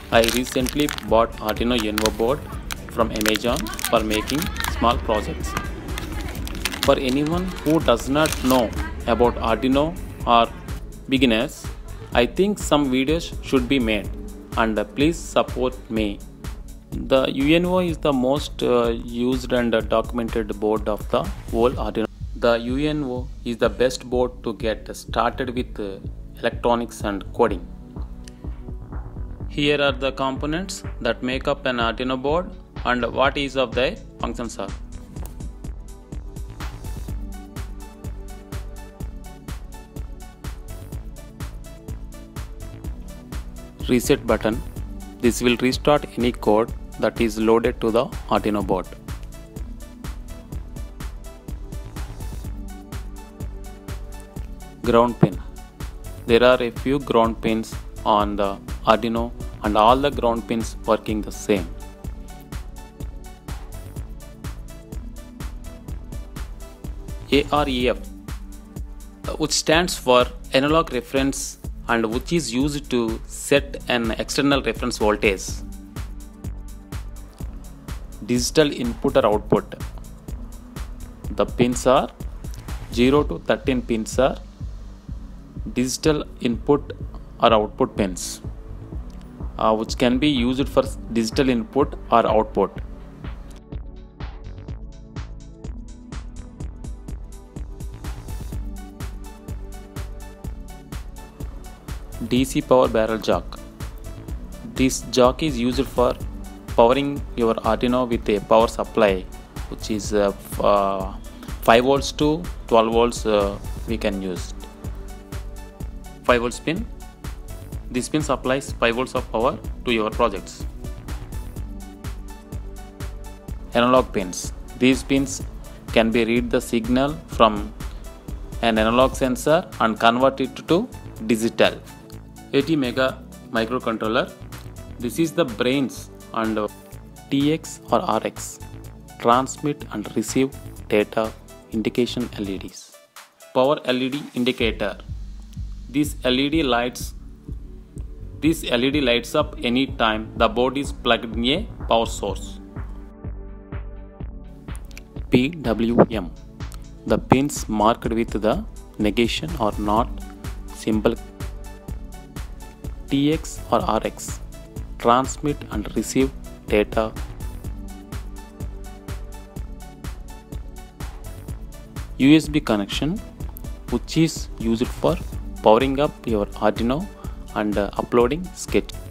I recently bought Arduino Uno board from Amazon for making small projects. For anyone who does not know about Arduino or beginners, I think some videos should be made, and please support me. The UNO is the most used and documented board of the whole Arduino. The UNO is the best board to get started with electronics and coding. Here are the components that make up an Arduino board and what each of their functions are. Reset button. This will restart any code that is loaded to the Arduino board. Ground pin. There are a few ground pins on the Arduino and all the ground pins working the same. AREF, which stands for analog reference and which is used to set an external reference voltage. Digital input or output. The pins are 0 to 13 pins are digital input or output pins, which can be used for digital input or output. DC power barrel jack. This jack is used for powering your Arduino with a power supply, which is 5 volts to 12 volts we can use. 5 volts pin. This pin supplies 5 volts of power to your projects. Analog pins. These pins can be read the signal from an analog sensor and convert it to digital. 80 mega microcontroller. This is the brains and TX or RX. Transmit and receive data indication LEDs. Power LED indicator. This LED lights up any time the board is plugged in a power source. PWM. The pins marked with the negation or not symbol. TX or RX. Transmit and receive data. USB connection, which is used for powering up your Arduino and uploading sketch.